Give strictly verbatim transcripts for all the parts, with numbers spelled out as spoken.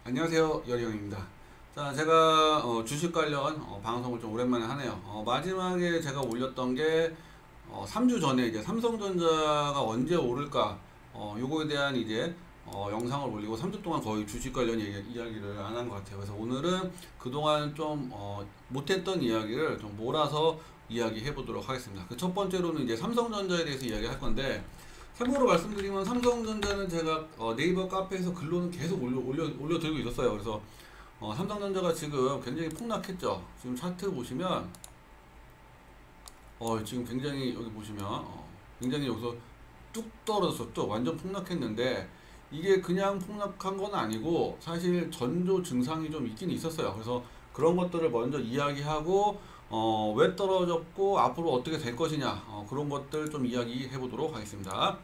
안녕하세요, 여리형입니다. 자, 제가 어, 주식 관련 어, 방송을 좀 오랜만에 하네요. 어, 마지막에 제가 올렸던 게 어, 삼 주 전에 이제 삼성전자가 언제 오를까, 어, 요거에 대한 이제 어, 영상을 올리고 삼 주 동안 거의 주식 관련 얘기, 이야기를 안 한 것 같아요. 그래서 오늘은 그동안 좀 어, 못했던 이야기를 좀 몰아서 이야기해 보도록 하겠습니다. 그 첫 번째로는 이제 삼성전자에 대해서 이야기할 건데, 참고로 말씀드리면 삼성전자는 제가 어, 네이버 카페에서 글로는 계속 올려, 올려, 올려드리고 있었어요. 그래서 어, 삼성전자가 지금 굉장히 폭락했죠. 지금 차트 보시면 어, 지금 굉장히 여기 보시면 어, 굉장히 여기서 뚝 떨어졌어. 뚝 완전 폭락했는데, 이게 그냥 폭락한 건 아니고 사실 전조 증상이 좀 있긴 있었어요. 그래서 그런 것들을 먼저 이야기하고 어, 왜 떨어졌고 앞으로 어떻게 될 것이냐, 어, 그런 것들 좀 이야기해 보도록 하겠습니다.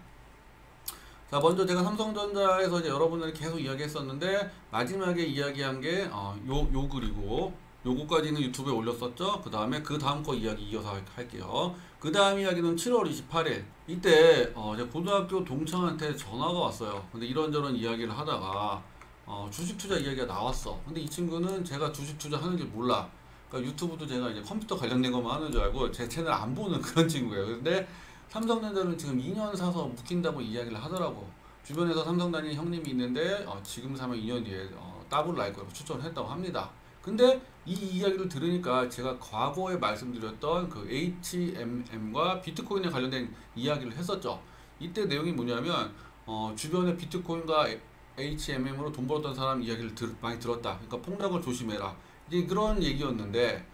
자, 먼저 제가 삼성전자에서 이제 여러분들이 계속 이야기했었는데, 마지막에 이야기한 게 어, 요, 요 글이고, 요거까지는 유튜브에 올렸었죠. 그 다음에 그 다음 거 이야기 이어서 할- 할게요. 그 다음 이야기는 칠월 이십팔일. 이때 어, 제 고등학교 동창한테 전화가 왔어요. 근데 이런저런 이야기를 하다가 어, 주식 투자 이야기가 나왔어. 근데 이 친구는 제가 주식 투자 하는 줄 몰라. 그러니까 유튜브도 제가 이제 컴퓨터 관련된 것만 하는 줄 알고 제 채널 안 보는 그런 친구예요. 근데 삼성전자를 지금 이 년 사서 묶인다고 이야기를 하더라고. 주변에서 삼성 다니는 형님이 있는데 어, 지금 사면 이 년 뒤에 어, 더블 날 거라고 추천을 했다고 합니다. 근데 이 이야기를 들으니까 제가 과거에 말씀드렸던 그 에이치엠엠과 비트코인에 관련된 이야기를 했었죠. 이때 내용이 뭐냐면 어, 주변에 비트코인과 에이치엠엠으로 돈 벌었던 사람 이야기를 들, 많이 들었다. 그러니까 폭락을 조심해라. 이제 그런 얘기였는데,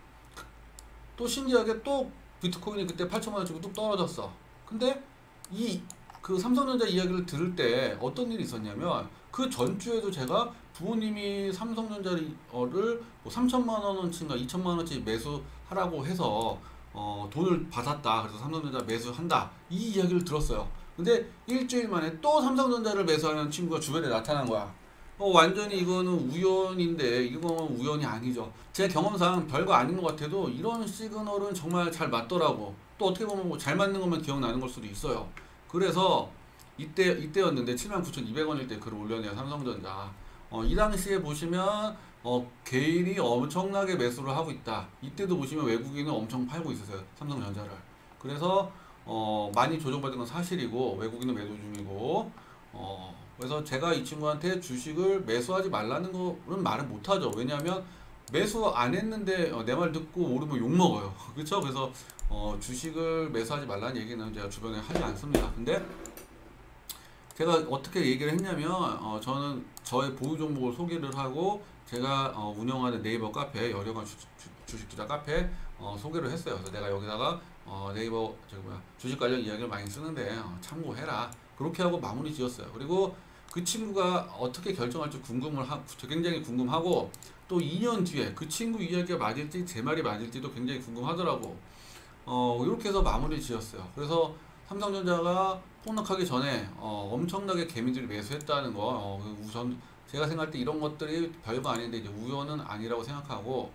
또 신기하게 또 비트코인이 그때 팔천만 원 치고 뚝 떨어졌어. 근데 이 그 삼성전자 이야기를 들을 때 어떤 일이 있었냐면, 그 전주에도 제가 부모님이 삼성전자를 뭐 삼천만 원어치인가 이천만 원어치 매수하라고 해서 어, 돈을 받았다. 그래서 삼성전자 매수한다. 이 이야기를 들었어요. 근데 일주일 만에 또 삼성전자를 매수하는 친구가 주변에 나타난 거야. 어, 완전히 이거는 우연인데 이거는 우연이 아니죠. 제 경험상 별거 아닌 것 같아도 이런 시그널은 정말 잘 맞더라고. 또 어떻게 보면 뭐잘 맞는 것만 기억나는 걸 수도 있어요. 그래서 이때 이때였는데 칠만 구천이백 원일 때 글을 올렸네요. 삼성전자. 어, 이 당시에 보시면 어, 개인이 엄청나게 매수를 하고 있다. 이때도 보시면 외국인은 엄청 팔고 있었어요. 삼성전자를. 그래서 어, 많이 조정받은 건 사실이고 외국인은 매도 중이고, 어, 그래서 제가 이 친구한테 주식을 매수하지 말라는 거는 말을 못하죠. 왜냐하면 매수 안 했는데 내 말 듣고 오르면 욕먹어요. 그렇죠? 그래서 어, 주식을 매수하지 말라는 얘기는 제가 주변에 하지 않습니다. 근데 제가 어떻게 얘기를 했냐면 어, 저는 저의 보유 종목을 소개를 하고, 제가 어, 운영하는 네이버 카페, 여려간 주, 주, 주식 투자 카페 어, 소개를 했어요. 그래서 내가 여기다가 어, 네이버 저기 뭐야 주식 관련 이야기를 많이 쓰는데 어, 참고해라. 그렇게 하고 마무리 지었어요. 그리고 그 친구가 어떻게 결정할지 궁금을 하, 굉장히 궁금하고, 또 이 년 뒤에 그 친구 이야기가 맞을지 제 말이 맞을지도 굉장히 궁금하더라고. 어, 이렇게 해서 마무리 지었어요. 그래서 삼성전자가 폭락하기 전에 어, 엄청나게 개미들이 매수했다는 거, 어, 그 우선 제가 생각할 때 이런 것들이 별거 아닌데 이제 우연은 아니라고 생각하고,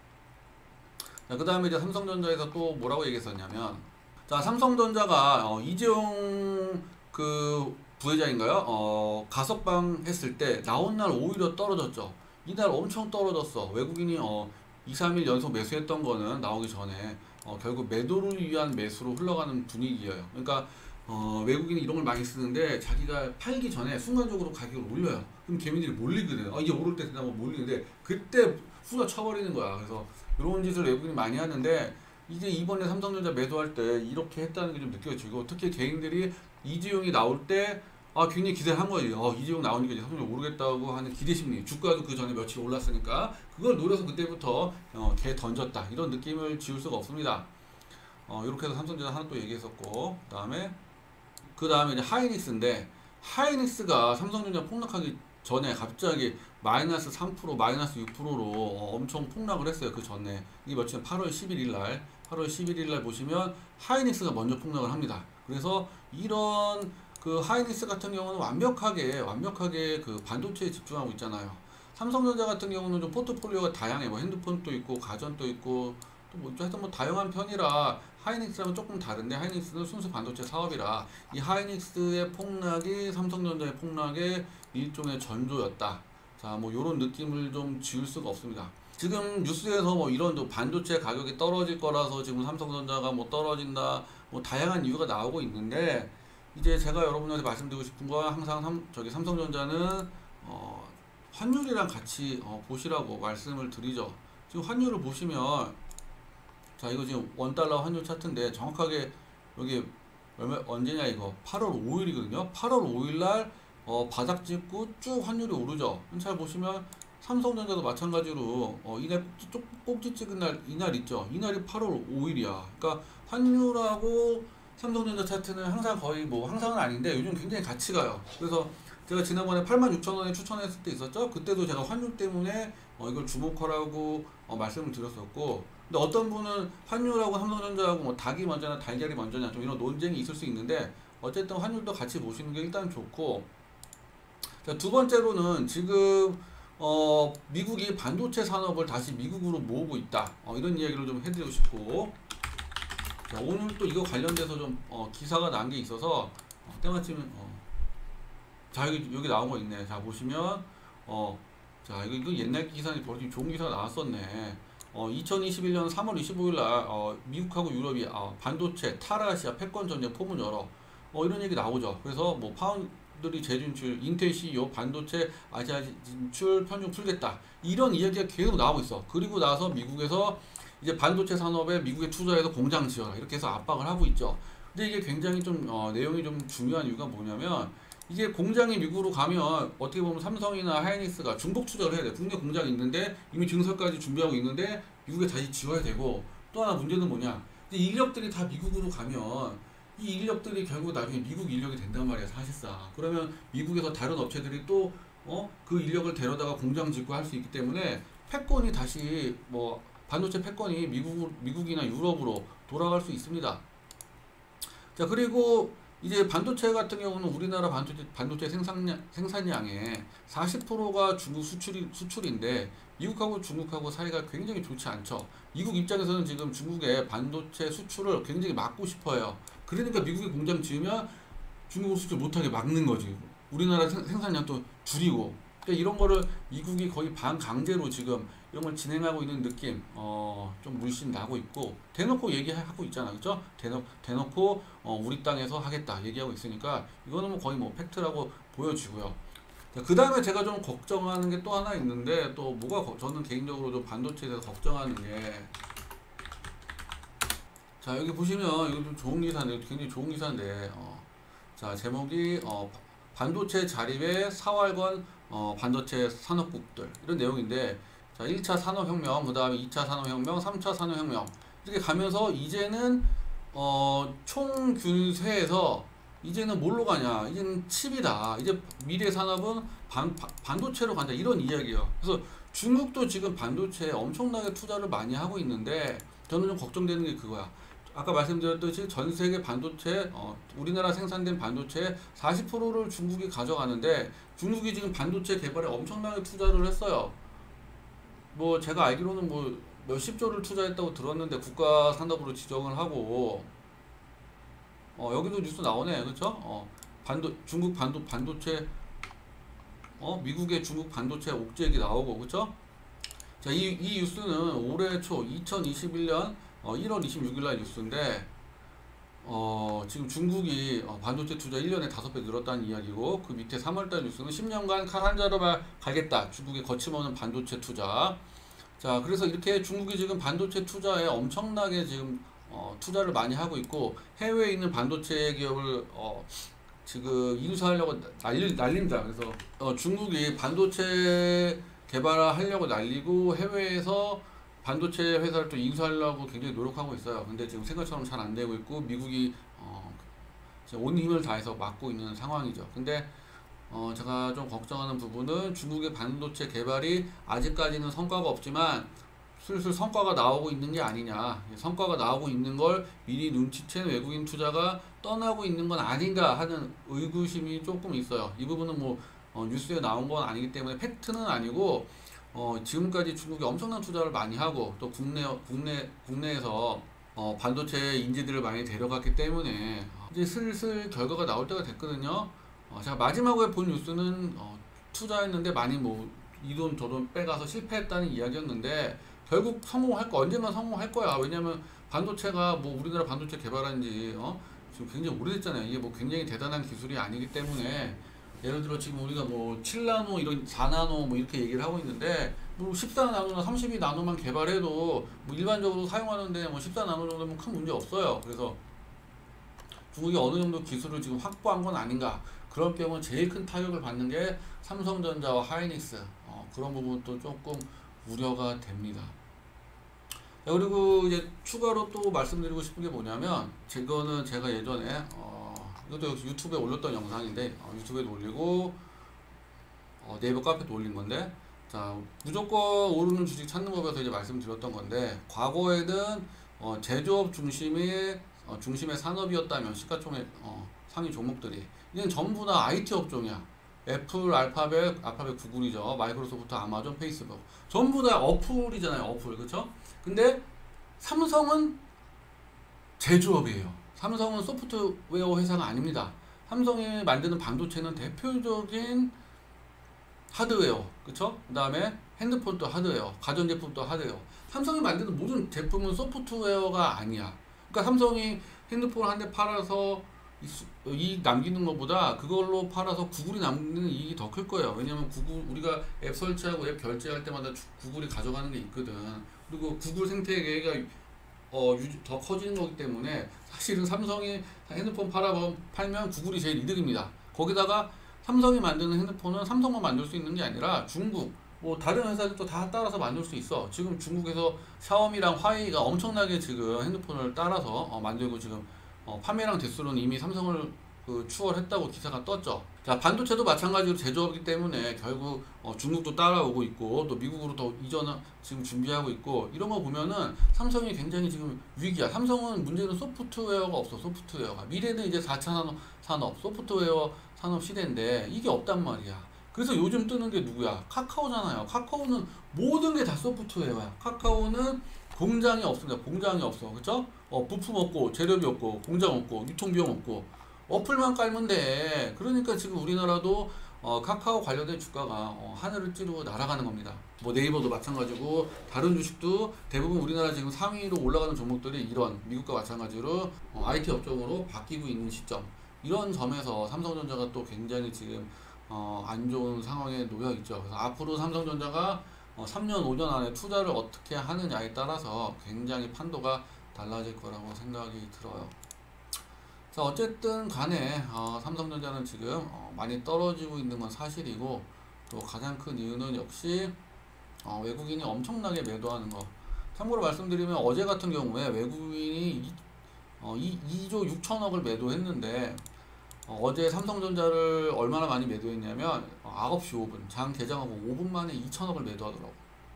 그 다음에 이제 삼성전자에서 또 뭐라고 얘기했었냐면, 자, 삼성전자가 어, 이재용 그 부회장인가요? 어, 가석방 했을 때 나온 날 오히려 떨어졌죠. 이날 엄청 떨어졌어. 외국인이 어, 이, 삼 일 연속 매수했던 거는 나오기 전에 어, 결국 매도를 위한 매수로 흘러가는 분위기예요. 그러니까 어, 외국인이 이런 걸 많이 쓰는데, 자기가 팔기 전에 순간적으로 가격을 올려요. 그럼 개미들이 몰리거든. 어, 이제 오를 때 되나 뭐 몰리는데 그때 후려 쳐버리는 거야. 그래서 이런 짓을 외국인이 많이 하는데, 이제 이번에 삼성전자 매도할 때 이렇게 했다는 게 좀 느껴지고, 특히 개인들이 이재용이 나올 때 아, 굉장히 기대를 한 거지. 어, 이재용 나오니까 이제 삼성전자 오르겠다고 하는 기대 심리. 주가도 그 전에 며칠 올랐으니까 그걸 노려서 그때부터 어, 개 던졌다. 이런 느낌을 지울 수가 없습니다. 어, 이렇게 해서 삼성전자 하나 또 얘기했었고, 그 다음에 그 다음에 이제 하이닉스인데, 하이닉스가 삼성전자 폭락하기 전에 갑자기 마이너스 삼 퍼센트, 마이너스 육 퍼센트로 어, 엄청 폭락을 했어요. 그 전에 이게 며칠 팔월 십일일 날, 팔월 십일일 날 보시면 하이닉스가 먼저 폭락을 합니다. 그래서 이런 그 하이닉스 같은 경우는 완벽하게 완벽하게 그 반도체에 집중하고 있잖아요. 삼성전자 같은 경우는 좀 포트폴리오가 다양해. 뭐 핸드폰도 있고 가전도 있고 뭐 하여튼 뭐 다양한 편이라 하이닉스랑은 조금 다른데, 하이닉스는 순수 반도체 사업이라 이 하이닉스의 폭락이 삼성전자의 폭락의 일종의 전조였다. 자, 자, 뭐 요런 느낌을 좀 지울 수가 없습니다. 지금 뉴스에서 뭐 이런 또 반도체 가격이 떨어질 거라서 지금 삼성전자가 뭐 떨어진다, 뭐 다양한 이유가 나오고 있는데, 이제 제가 여러분한테 말씀드리고 싶은 건 항상 삼, 저기 삼성전자는 어, 환율이랑 같이 어, 보시라고 말씀을 드리죠. 지금 환율을 보시면, 자, 이거 지금 원달러 환율 차트인데 정확하게 여기 얼마 언제냐, 이거 팔월 오일이거든요. 팔월 오일날 어, 바닥 찍고 쭉 환율이 오르죠. 잘 보시면 삼성전자도 마찬가지로 어, 이날 꼭지, 쪽- 꼭지 찍은 날 이날 있죠. 이날이 팔월 오일이야. 그러니까 환율하고 삼성전자 차트는 항상 거의 뭐 항상은 아닌데 요즘 굉장히 같이 가요. 그래서 제가 지난번에 팔만 육천 원에 추천했을 때 있었죠. 그때도 제가 환율 때문에 어, 이걸 주목하라고 어, 말씀을 드렸었고, 근데 어떤 분은 환율하고 삼성전자하고 뭐 닭이 먼저냐 달걀이 먼저냐 좀 이런 논쟁이 있을 수 있는데, 어쨌든 환율도 같이 보시는 게 일단 좋고, 자, 두 번째로는 지금 어, 미국이 반도체 산업을 다시 미국으로 모으고 있다. 어, 이런 이야기를 좀 해드리고 싶고, 자, 오늘 또 이거 관련돼서 좀 어, 기사가 난 게 있어서 어, 때마침 어, 자, 여기 여기 나온 거 있네. 자, 보시면 어, 자, 이거 이거 옛날 기사니 벌써 좋은 기사가 나왔었네. 어, 이천이십일 년 삼월 이십오일 날 어, 미국하고 유럽이 어, 반도체 탈아시아 패권 전쟁 포문 열어. 어, 이런 얘기 나오죠. 그래서 뭐 파운드리 재진출, 인텔 씨이오 반도체 아시아 진출 편중 풀겠다. 이런 이야기가 계속 나오고 있어. 그리고 나서 미국에서 이제 반도체 산업에 미국에 투자해서 공장 지어라 이렇게 해서 압박을 하고 있죠. 근데 이게 굉장히 좀 어, 내용이 좀 중요한 이유가 뭐냐면, 이게 공장이 미국으로 가면 어떻게 보면 삼성이나 하이닉스가 중복 투자를 해야 돼. 국내 공장이 있는데 이미 증설까지 준비하고 있는데 미국에 다시 지어야 되고, 또 하나 문제는 뭐냐, 이 인력들이 다 미국으로 가면 이 인력들이 결국 나중에 미국 인력이 된단 말이야 사실상. 그러면 미국에서 다른 업체들이 또 어? 그 인력을 데려다가 공장 짓고 할 수 있기 때문에 패권이 다시 뭐 반도체 패권이 미국, 미국이나 유럽으로 돌아갈 수 있습니다. 자, 그리고 이제 반도체 같은 경우는 우리나라 반도체, 반도체 생산량, 생산량의 사십 퍼센트가 중국 수출이, 수출인데 미국하고 중국하고 사이가 굉장히 좋지 않죠. 미국 입장에서는 지금 중국의 반도체 수출을 굉장히 막고 싶어요. 그러니까 미국이 공장 지으면 중국으로 수출 못하게 막는 거지. 우리나라 생, 생산량 또 줄이고. 그러니까 이런 거를 미국이 거의 반강제로 지금 이런 걸 진행하고 있는 느낌, 어, 좀 물씬 나고 있고, 대놓고 얘기하고 있잖아. 그죠? 대놓, 대놓고, 어, 우리 땅에서 하겠다 얘기하고 있으니까, 이거는 뭐 거의 뭐 팩트라고 보여지고요. 그 다음에 제가 좀 걱정하는 게 또 하나 있는데, 또 뭐가, 거- 저는 개인적으로 좀 반도체에 대해서 걱정하는 게, 자, 여기 보시면, 이거 좀 좋은 기사인데, 굉장히 좋은 기사인데, 어, 자, 제목이, 어, 반도체 자립의 사활권, 어, 반도체 산업국들. 이런 내용인데, 자, 일 차 산업혁명, 그 다음에 이 차 산업혁명, 삼 차 산업혁명. 이렇게 가면서 이제는, 어, 총균세에서 이제는 뭘로 가냐. 이제는 칩이다. 이제 미래 산업은 반, 반- 반도체로 간다. 이런 이야기예요. 그래서 중국도 지금 반도체에 엄청나게 투자를 많이 하고 있는데, 저는 좀 걱정되는 게 그거야. 아까 말씀드렸듯이 전 세계 반도체, 어, 우리나라 생산된 반도체 사십 퍼센트를 중국이 가져가는데, 중국이 지금 반도체 개발에 엄청나게 투자를 했어요. 뭐 제가 알기로는 뭐 몇십 조를 투자했다고 들었는데, 국가 산업으로 지정을 하고, 어, 여기도 뉴스 나오네. 그렇죠? 어, 반도 중국 반도 반도체, 어, 미국의 중국 반도체 옥죄기 나오고, 그렇죠? 자, 이, 이 뉴스는 올해 초 이천이십일 년 어, 일월 이십육일 날 뉴스인데, 어, 지금 중국이 어, 반도체 투자 일 년에 다섯 배 늘었다는 이야기고, 그 밑에 삼월달 뉴스는 십 년간 칼 한 자루만 갈겠다. 중국의 거침없는 반도체 투자. 자, 그래서 이렇게 중국이 지금 반도체 투자에 엄청나게 지금 어, 투자를 많이 하고 있고, 해외에 있는 반도체 기업을 어, 지금 인수하려고 난리, 난립니다. 그래서 어, 중국이 반도체 개발하려고 난리고, 해외에서 반도체 회사를 또 인수하려고 굉장히 노력하고 있어요. 근데 지금 생각처럼 잘 안 되고 있고, 미국이 어, 지금 온 힘을 다해서 막고 있는 상황이죠. 근데 어, 제가 좀 걱정하는 부분은 중국의 반도체 개발이 아직까지는 성과가 없지만 슬슬 성과가 나오고 있는 게 아니냐. 성과가 나오고 있는 걸 미리 눈치챈 외국인 투자가 떠나고 있는 건 아닌가 하는 의구심이 조금 있어요. 이 부분은 뭐 어, 뉴스에 나온 건 아니기 때문에 팩트는 아니고, 어, 지금까지 중국이 엄청난 투자를 많이 하고, 또 국내, 국내, 국내에서 어, 반도체 인재들을 많이 데려갔기 때문에 이제 슬슬 결과가 나올 때가 됐거든요. 어, 제가 마지막에 본 뉴스는 어, 투자했는데 많이 뭐 이 돈 저 돈 빼가서 실패했다는 이야기였는데 결국 성공할 거 언젠가 성공할 거야. 왜냐면 반도체가 뭐 우리나라 반도체 개발한 지 어? 지금 굉장히 오래됐잖아요. 이게 뭐 굉장히 대단한 기술이 아니기 때문에 예를 들어 지금 우리가 뭐 칠 나노 이런 사 나노 뭐 이렇게 얘기를 하고 있는데 뭐 십사 나노나 삼십이 나노만 개발해도 뭐 일반적으로 사용하는데 뭐 십사 나노 정도면 큰 문제 없어요. 그래서 중국이 어느 정도 기술을 지금 확보한 건 아닌가. 그럴 경우 제일 큰 타격을 받는 게 삼성전자와 하이닉스 어, 그런 부분도 조금 우려가 됩니다. 그리고 이제 추가로 또 말씀드리고 싶은 게 뭐냐면 이거는 제가 예전에 어, 이것도 유튜브에 올렸던 영상인데 어, 유튜브에도 올리고 어, 네이버 카페도 올린 건데 자 무조건 오르는 주식 찾는 법에서 이제 말씀드렸던 건데 과거에는 어, 제조업 중심의 어, 중심의 산업이었다면 시가총액 어, 상위 종목들이 이제는 전부 다 아이티 업종이야. 애플, 알파벳, 알파벳 구글이죠. 마이크로소프트, 아마존, 페이스북 전부 다 어플이잖아요. 어플 그쵸? 근데 삼성은 제조업이에요. 삼성은 소프트웨어 회사가 아닙니다. 삼성이 만드는 반도체는 대표적인 하드웨어, 그쵸? 그 다음에 핸드폰도 하드웨어, 가전제품도 하드웨어. 삼성이 만드는 모든 제품은 소프트웨어가 아니야. 그러니까 삼성이 핸드폰 한 대 팔아서 이익 남기는 것보다 그걸로 팔아서 구글이 남기는 이익이 더 클 거예요. 왜냐면 구글 우리가 앱 설치하고 앱 결제할 때마다 구글이 가져가는 게 있거든. 그리고 구글 생태계가 어, 유지, 더 커지는 거기 때문에 사실은 삼성이 핸드폰 팔아 팔면 구글이 제일 이득입니다. 거기다가 삼성이 만드는 핸드폰은 삼성만 만들 수 있는 게 아니라 중국 뭐 다른 회사들도 다 따라서 만들 수 있어. 지금 중국에서 샤오미랑 화웨이가 엄청나게 지금 핸드폰을 따라서 어, 만들고 지금 어, 판매량 대수로는 이미 삼성을 그 추월했다고 기사가 떴죠. 자 반도체도 마찬가지로 제조업이기 때문에 결국 어, 중국도 따라오고 있고 또 미국으로 더 이전을 지금 준비하고 있고 이런 거 보면은 삼성이 굉장히 지금 위기야. 삼성은 문제는 소프트웨어가 없어. 소프트웨어가 미래는 이제 사 차 산업, 산업 소프트웨어 산업 시대인데 이게 없단 말이야. 그래서 요즘 뜨는 게 누구야? 카카오잖아요. 카카오는 모든 게 다 소프트웨어야. 카카오는 공장이 없습니다. 공장이 없어. 그쵸? 어, 부품 없고, 재료비 없고, 공장 없고, 유통비용 없고, 어플만 깔면 돼. 그러니까 지금 우리나라도 어, 카카오 관련된 주가가 어, 하늘을 찌르고 날아가는 겁니다. 뭐 네이버도 마찬가지고, 다른 주식도 대부분 우리나라 지금 상위로 올라가는 종목들이 이런 미국과 마찬가지로 어, 아이티 업종으로 바뀌고 있는 시점. 이런 점에서 삼성전자가 또 굉장히 지금 어, 안 좋은 상황에 놓여 있죠. 그래서 앞으로 삼성전자가 어, 삼 년, 오 년 안에 투자를 어떻게 하느냐에 따라서 굉장히 판도가 달라질 거라고 생각이 들어요. 자, 어쨌든 간에 어, 삼성전자는 지금 어, 많이 떨어지고 있는 건 사실이고 또 가장 큰 이유는 역시 어, 외국인이 엄청나게 매도하는 거. 참고로 말씀드리면 어제 같은 경우에 외국인이 이, 어, 이조 육천억을 매도했는데 어, 어제 삼성전자를 얼마나 많이 매도했냐면 어, 아홉 시 오 분 장 개장하고 오 분 만에 이천억을 매도하더라고.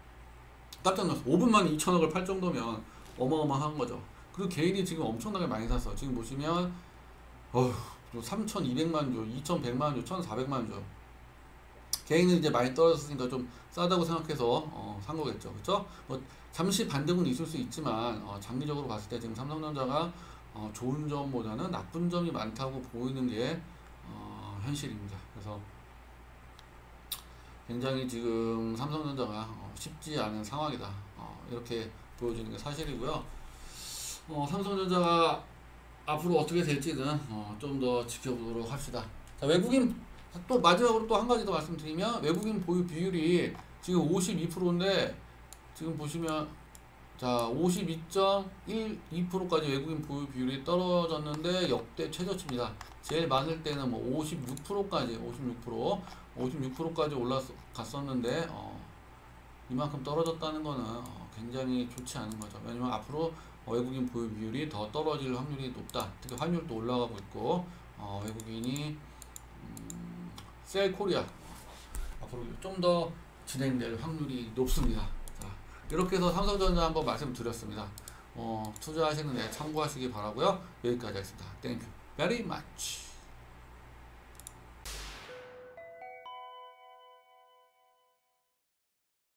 깜짝 놀랐어. 오 분 만에 이천억을 팔 정도면 어마어마한 거죠. 그리고 개인이 지금 엄청나게 많이 샀어. 지금 보시면 어휴 삼천이백만 주, 이천백만 주, 천사백만 주. 개인은 이제 많이 떨어졌으니까 좀 싸다고 생각해서 어, 산 거겠죠. 그쵸? 뭐 잠시 반등은 있을 수 있지만 어, 장기적으로 봤을 때 지금 삼성전자가 어, 좋은 점보다는 나쁜 점이 많다고 보이는 게 어, 현실입니다. 그래서 굉장히 지금 삼성전자가 어, 쉽지 않은 상황이다. 어, 이렇게 보여지는 게 사실이고요. 어, 삼성전자가 앞으로 어떻게 될지는 어, 좀 더 지켜보도록 합시다. 자, 외국인 또 마지막으로 또 한 가지 더 말씀드리면 외국인 보유 비율이 지금 오십이 퍼센트인데 지금 보시면 자 오십이 점 일이 퍼센트까지 외국인 보유 비율이 떨어졌는데 역대 최저치입니다. 제일 많을 때는 뭐 오십육 퍼센트까지 오십육 퍼센트 오십육 퍼센트까지 올라갔었는데 어, 이만큼 떨어졌다는 거는 어, 굉장히 좋지 않은 거죠. 왜냐면 앞으로 어, 외국인 보유 비율이 더 떨어질 확률이 높다. 특히 환율도 올라가고 있고 어, 외국인이 음, 셀 코리아 앞으로 좀 더 진행될 확률이 높습니다. 자, 이렇게 해서 삼성전자 한번 말씀드렸습니다. 어, 투자하시는 데 참고하시기 바라고요. 여기까지 하겠습니다. Thank you very much.